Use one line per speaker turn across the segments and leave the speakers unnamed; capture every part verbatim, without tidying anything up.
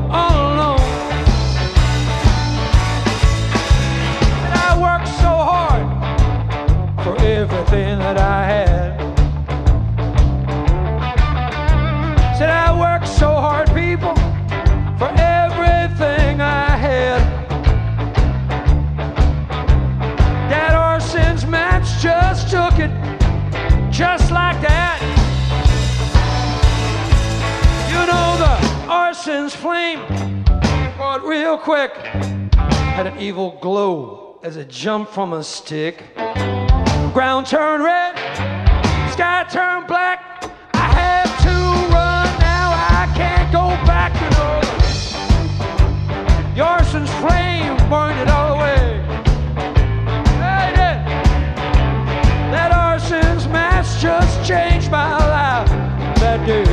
all alone. And I worked so hard for everything that I had. Said I worked so hard, people, for everything I had. That Arsons match just took it, just like that. You know the Arsons flame caught real quick, had an evil glow as it jumped from a stick. Ground turned red, sky turned black. I have to run now, I can't go back. You know the Arsons flame burned it all away. Hey, it did. That Arsons match just changed my life that day.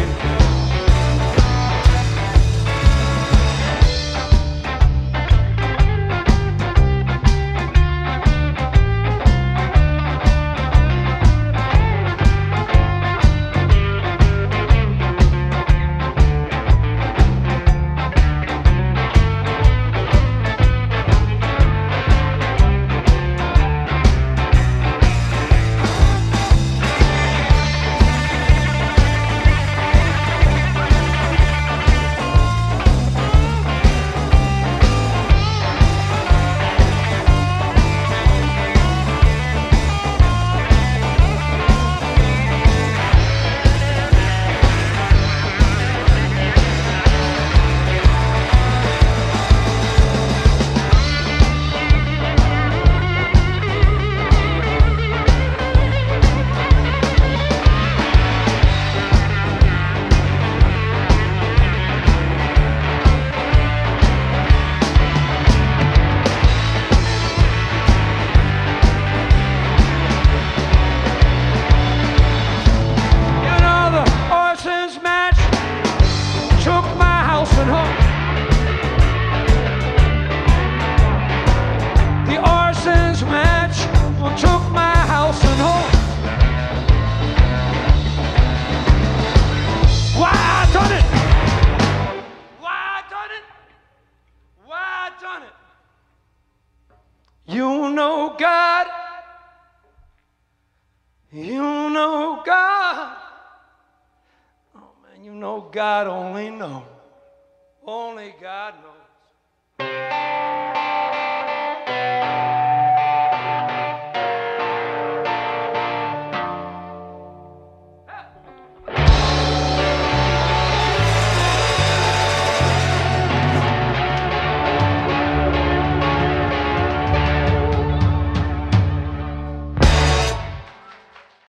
You know God, you know God, oh man, you know God only knows, only God knows.